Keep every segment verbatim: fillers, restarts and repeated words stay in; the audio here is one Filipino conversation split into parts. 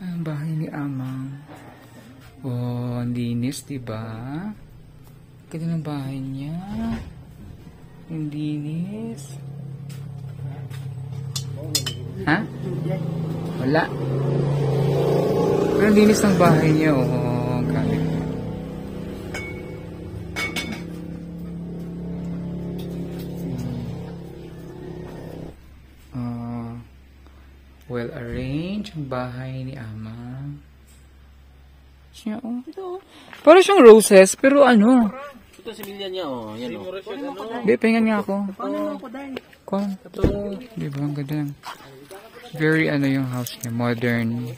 Ang bahay ni Amang. Oh, ang linis, diba? Ganda ng bahay niya. Ang linis. Ha? Wala. Pero ang linis ng bahay niya, oh. Grabe. Uh, well arranged ang bahay ni Ama. Siya, oh. Ito, oh. Para siyang roses, pero ano? Ito si Milya niya, oh. Yan, oh. Hindi, pahingan nga ako. Paano mo ako, Day? Kung, di ba, ang ganda lang. Very, ano yung house niya, modern.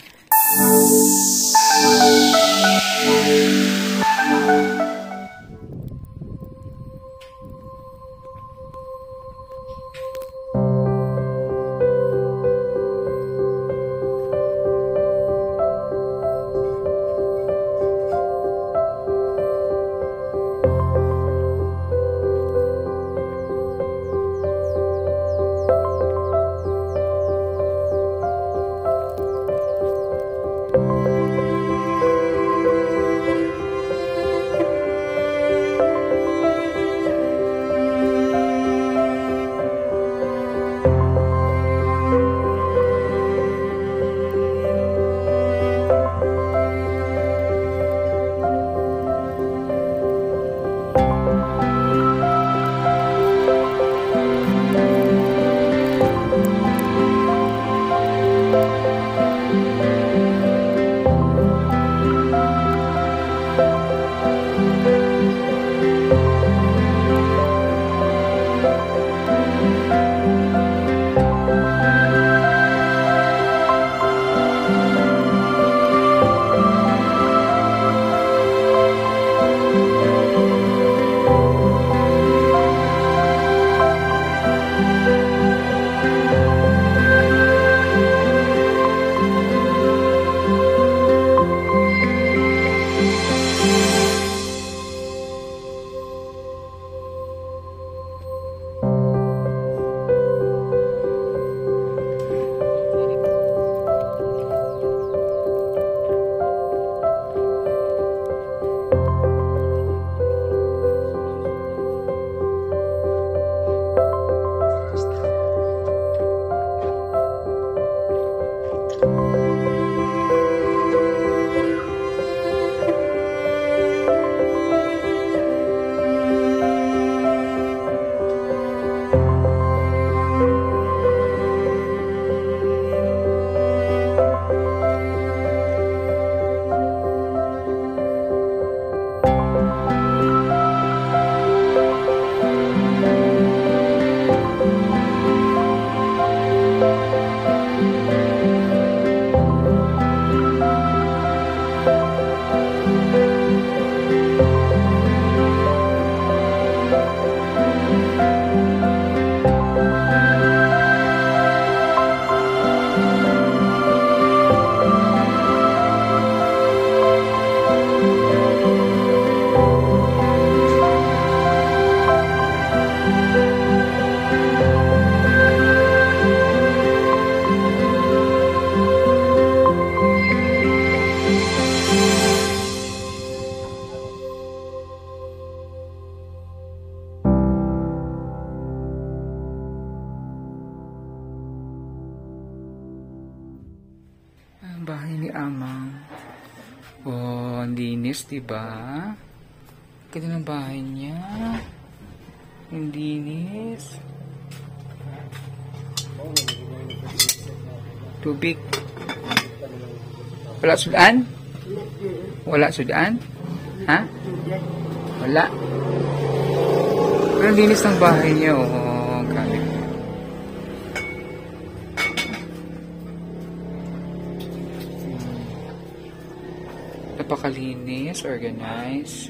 Ang bahay ni Amang. Oh, ang linis, diba? Ganda ng bahay niya. Ang linis. Tubig. Wala sudan? Wala sudan? Ha? Wala. Pero ang linis ng bahay niya, oh. Grabe. Napakalinis, organized.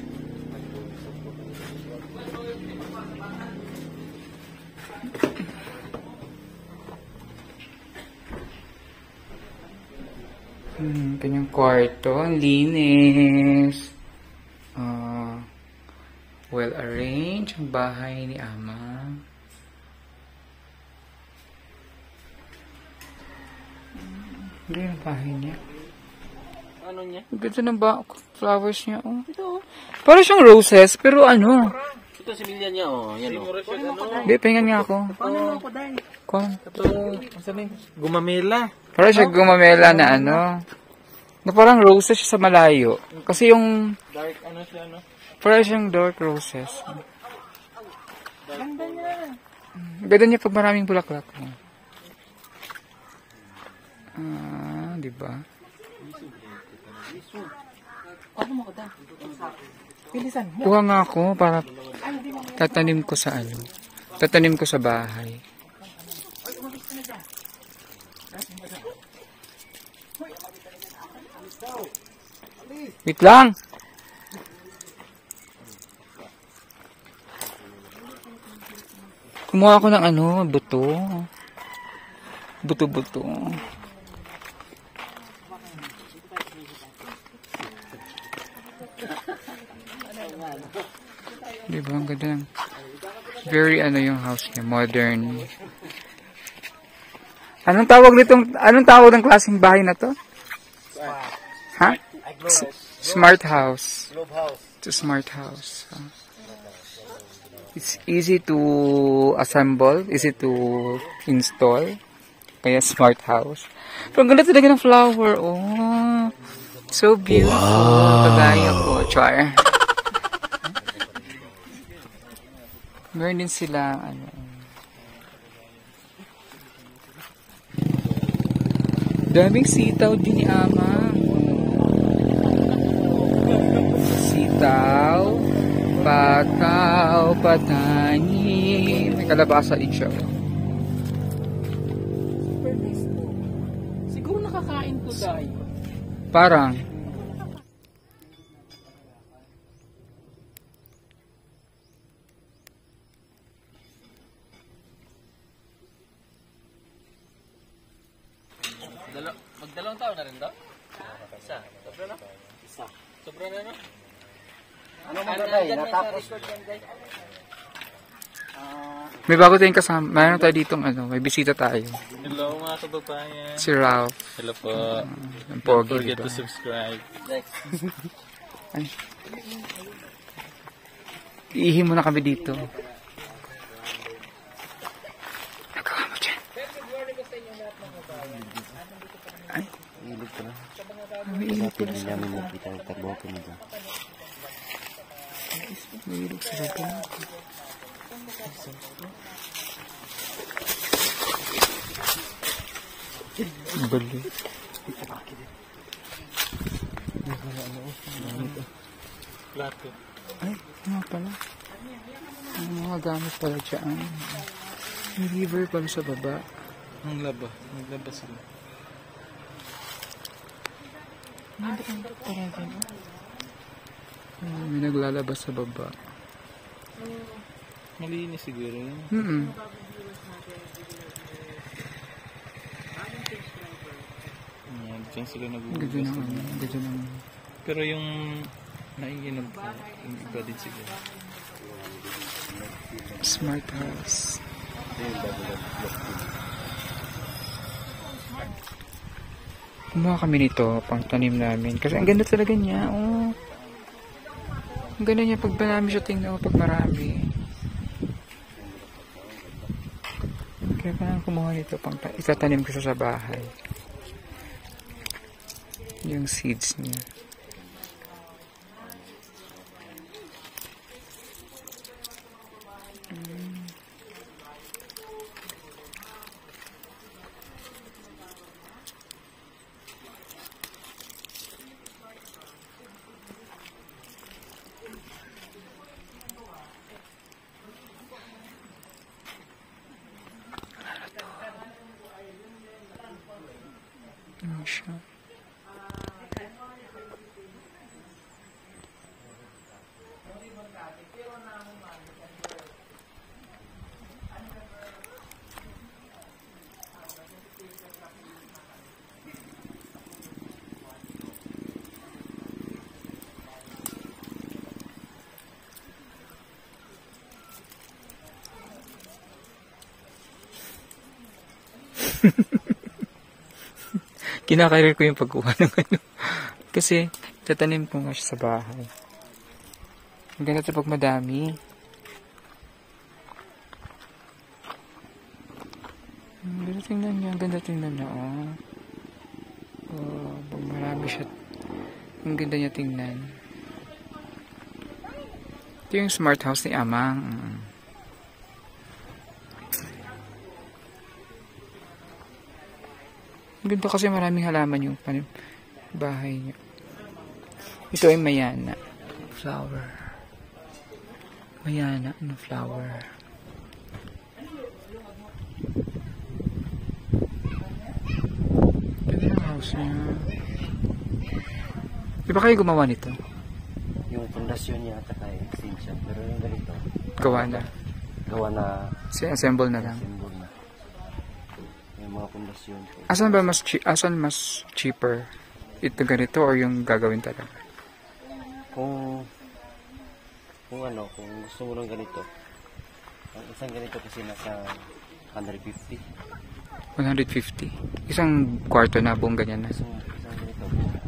Hmm, kanyang kwarto, ang linis. Uh, well arranged ang bahay ni Ama. Hmm. Hindi yung bahay niya. Ano niya? Ang ganda ng ba flowers niya, oh. Ito. Parang siyang roses, pero ano? Ito similya niya, oh. Yan, oh. Hindi, pahingan nga ako. Paano mo ako, Day? Kung, Ito, saan yung gumamela? parang siya gumamela na ano. Na parang roses siya sa malayo. Kasi yung, Dark, ano siya, no? parang siyang dark roses. Ganda niya. Ang ganda niya pag maraming bulaklak. Ah, di ba? Ano mo ka, Pilisan mo. Kuha nga ako para tatanim ko sa ano. Tatanim ko sa bahay. Wait lang. Kumuha ako ng ano, buto. Buto-buto. Diba, ang ganda ng very ano yung house niya, modern. Anong tawag nitong, anong tawag ng klaseng bahay na to? Ha? S- smart house. It's a smart house. Uh, It's easy to assemble, easy to install. Kaya smart house. Pero ang ganda talaga ng flower. Oh, so beautiful. Wow. Kagaya ko, char. Meron din sila, ano, daming sitaw din ni Ama. Sitaw, pataw, patani. May kalabasa din siya. Siguro nakakain ko, Day. Parang, Dalo, magdalawang taon na rin daw? Isa. Sobra na? Isa. Sobra na, no? Ano mo ka, Day? Natapos. may bago tayong kasama. Mayroon tayo ditong ano, may bisita tayo. Hello, mga kababayan. Si Ralph. Hello po. Ang Don't pogi, forget diba? to subscribe. Ay. Iihi muna kami dito. Nagawa mo dyan. Ay. Ilog ko na. May ilog pala Hindi sa namin nakita ang trabaho ko nito. May ilog sa baba. Bali. Plato. Ay, nga pala. Ang mga gamit pala dyan. May river pala sa baba. Ang laba. Naglaba sila. Oh, may naglalabas sa baba. Malinis siguro yun. Hmm. Ayan, dyan sila Ganda nagugugas. ng ano. Ganda ng... Pero yung naiinom ko, yung iba din siguro. Smart house. Kumuha kami nito pang tanim namin. Kasi ang ganda talaga niya. Oh. Ang ganda niya pag marami siya tingnan ko pag marami. Kaya parang kumuha nito pang itatanim ko siya sa bahay. Yung seeds niya. Ano siya? Kinakarir ko yung pagkuha ng ano. Kasi, tatanim ko nga siya sa bahay. Ang ganda ito pag madami. Ang ganda tingnan niya. Ang ganda tingnan niya. Oh. Oh, pag marami siya. Ang ganda niya tingnan. Ito yung smart house ni Amang. Mm. Ang ganda kasi maraming halaman yung bahay niya. Ito ay mayana. Flower. Mayana. Ano flower? Ganda ng house niya. Di ba kayo gumawa nito? Yung pundasyon niya at kay extension. Pero yung ganito, Gawa na. gawa na Assemble na lang. symbol na. Yung mga pundasyon po. Asan ba mas che- asan mas cheaper? Ito ganito or yung gagawin talaga? Kung, kung ano, kung gusto mo ng ganito, ang isang ganito kasi nasa one fifty. one fifty. Isang kwarto na buong ganyan na. Isang, isang ganito.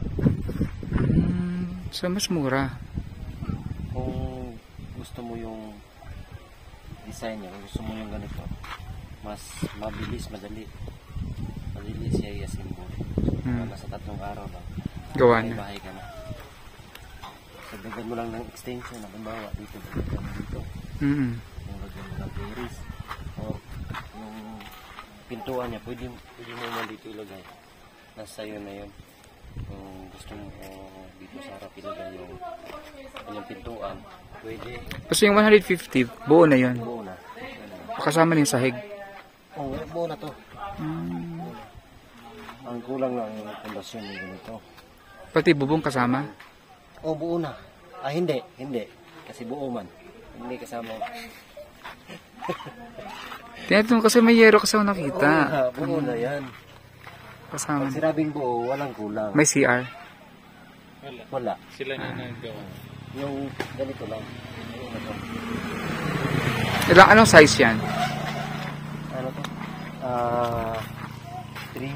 Hmm, so mas mura. Kung gusto mo yung design niya, kung gusto mo yung ganito, mas mabilis, madali. Madali siya i-assemble. Hmm. Nasa tatlong araw lang. Gawa May na. bahay ka na. Sagdagan mo lang ng extension, halimbawa dito, dagdagan mo dito. Mm. Yung lagyan mo ng berries. O yung pintuan niya, pwede, pwede mo naman dito ilagay. Nasa iyo na yun. Kung gusto mo uh, dito sa harap ilagay yung kanyang pintuan, pwede. Kasi yung one fifty, buo na yun. Buo na. Kasama na yung sahig. Oo, oh, buo na to. Hmm. Ang kulang lang yung pundasyon yung ganito. Pati bubong kasama. O, buo na. Ah, hindi. Hindi. Kasi buo man. Hindi kasama. Tinatanong kasi may yero kasi ako nakita. Oo na, buo na yan. Kasama. Pag sinabing buo, walang kulang. May C R. Wala. Wala. Sila na nagawa. Yung ganito lang. Buo na to. Ilang anong size yan? Ano to? Ah, three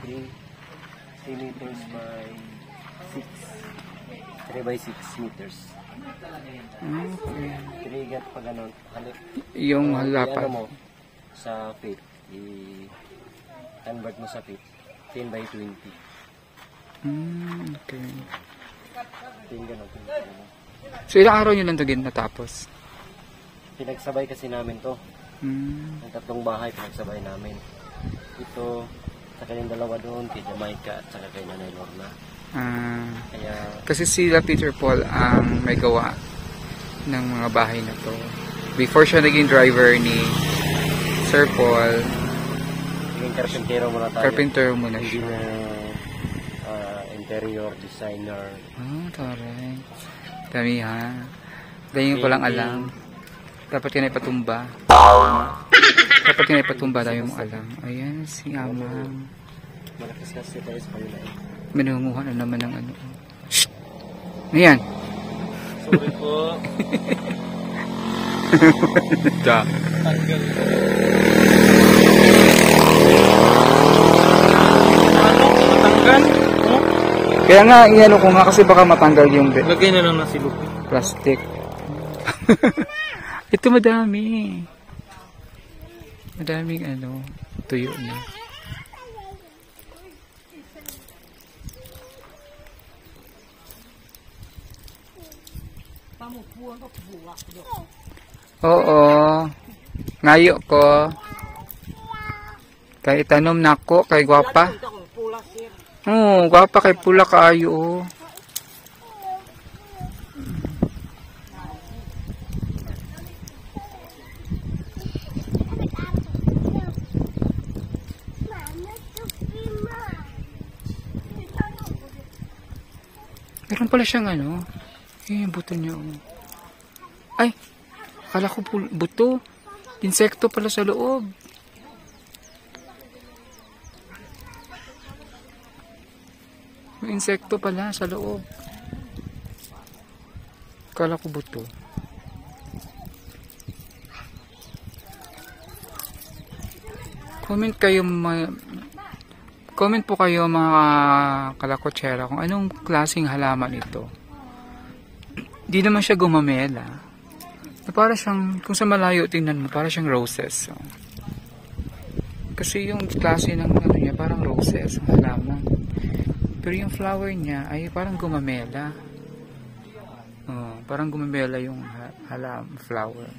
meters by six. three by six meters. Okay. three gat pa ganun. Halik. Yung Uh, halapan. i-ano mo sa feet. I-convert mo sa feet. ten by twenty. Hmm, okay. ten ganun. ten ganun. So ilang araw nyo lang ito natapos? Pinagsabay kasi namin to. Hmm. Ang tatlong bahay pinagsabay namin. Ito sa kanyang dalawa doon, kay Jamaica at saka kay Nanay Lorna. Ah, Kaya kasi sila Peter Paul ang may gawa ng mga bahay na to. Before siya naging driver ni Sir Paul, naging karpintero muna tayo. carpenter muna Hindi siya. na ah, interior designer. Ah, taray. Dami ha. Dahil ko lang alam. Dapat ka na ipatumba. Dapat ka na ipatumba. Dami mong alam. Ayan, si Amang. Malakas kasi tayo sa kanila eh. Minunguha na naman ng ano. Shhh! Ano yan? Sorry po. Da. Tanggal. Matanggal? Kaya nga, iano ko nga kasi baka matanggal yung be- Lagay na lang na si Lupi. plastic. Ito madami. Madaming ano, tuyo na. Oo. Ngayo ko. Kay tanom na ko, kay gwapa. Oo, gwapa kay pula kaayo. Oh. Meron pala siyang ano. Eh, yung buto niya. Oh. Ay, akala ko pul- buto. Insekto pala sa loob. May insekto pala sa loob. Akala ko buto. Comment kayo ma Comment po kayo mga kalakotsera kung anong klaseng halaman ito. Di naman siya gumamela. Na para siyang, kung sa malayo tingnan mo, para siyang roses. So. Kasi yung klase ng ano niya, parang roses, ang halaman. Pero yung flower niya ay parang gumamela. Oh, parang gumamela yung halam, flower.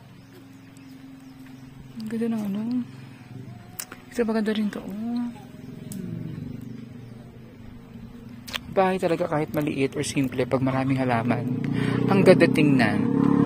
Ang ganda ng ano. Ito maganda rin to. Oh. Bahay talaga kahit maliit or simple pag maraming halaman. Ang ganda tingnan.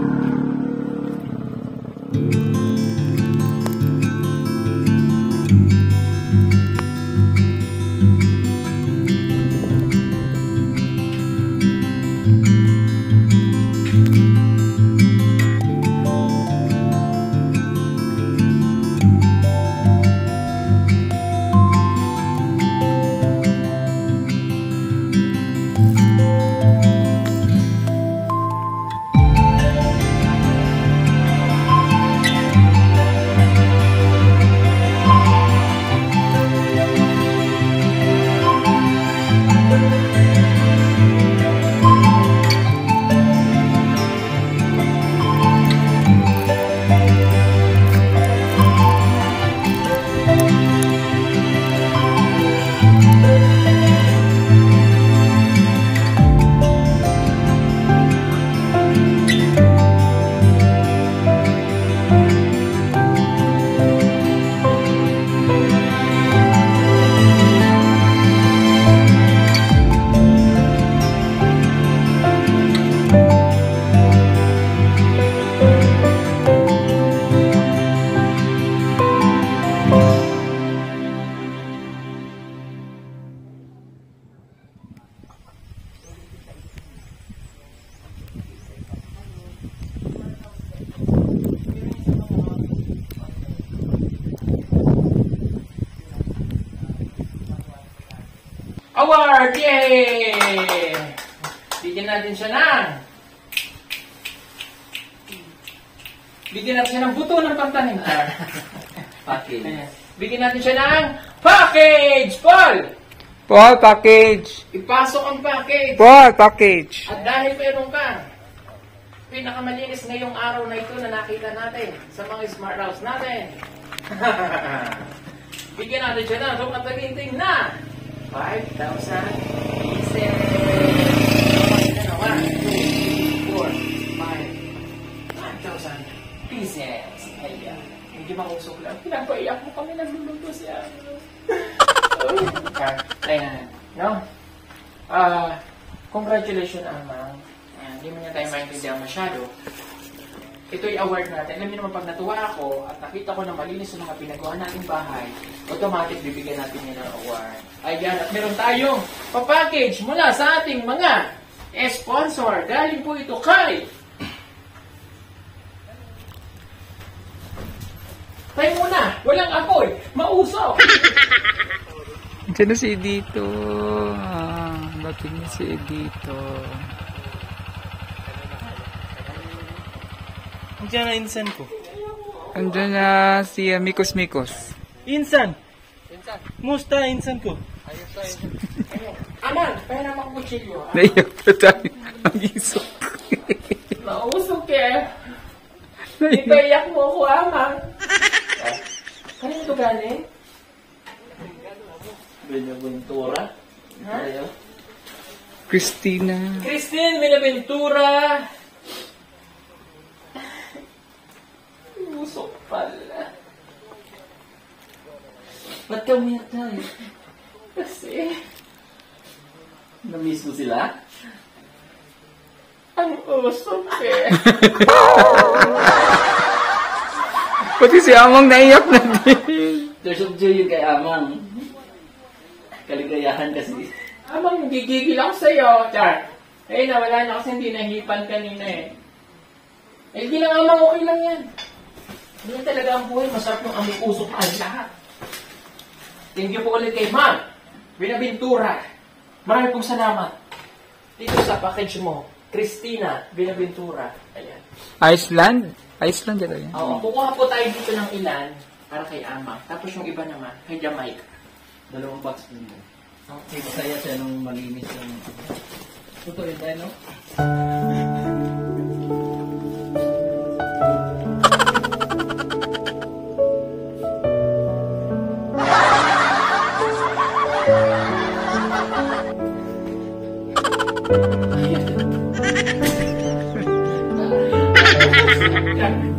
Award! Yay! Bigyan natin siya ng Bigyan natin siya ng buto ng pantanim. Package. Bigyan natin siya ng package! Paul! Paul, package! Ipasok ang package! Paul, package! At dahil meron kang pinakamalinis ngayong araw na ito na nakita natin sa mga smart house natin. Bigyan natin siya ng sobrang taginting na five thousand pieces. one, two, three, four, five. five thousand pieces. Ayan. Hindi makusok lang. Pinapaiyak mo kami, nagluluto siya. Ayan. No? Ah, uh, congratulations, Amang. Ayan, hindi mo niya tayo maintindihan masyado. Ito'y award natin. Alam niyo naman, pag natuwa ako at nakita ko na malinis yung mga pinagawa nating bahay, automatic bibigyan natin niya ng award. Ayan, at meron tayong papackage mula sa ating mga sponsor. Galing po ito kay... Tayo muna, walang apoy, mausok. Diyan na si Edito. Ah, bating na si Edito. Andiyan na insan ko. Andiyan na si uh, Mikos Mikos. Insan! Insan. Musta insan ko? Ayos tayo. Aman, pera naman kong kutsilyo. Naiyak pa tayo. Ang isok. Mausok eh. Ipaiyak mo ako, Amang. Kanino ito galing? Benaventura. Ha? Christina. Christine Benaventura. Usok pala. Ba't ka umiyak tayo? Kasi, Na-miss mo sila? ang usok eh. Pati si Amang naiyak na din. There's of joy yun kay Amang. Kaligayahan kasi. Amang, gigigil ako sa'yo, Char. Eh, nawala na kasi hindi nahipan kanina eh. Eh, di lang, Amang, okay lang yan. Hindi talaga ang buhay. Masarap yung aming usok na lahat. Thank you po ulit kay Ma'am Benaventura. Marami pong salamat. Dito sa package mo, Christina Benaventura. Ayan. Iceland? Iceland yata yan. Oo, kukuha po tayo dito ng ilan para kay Amang. Tapos yung iba naman, kay Jamaica. Dalawang box din mo. Okay. Masaya siya nung malinis yung... Totoo yun tayo, no? Ayan.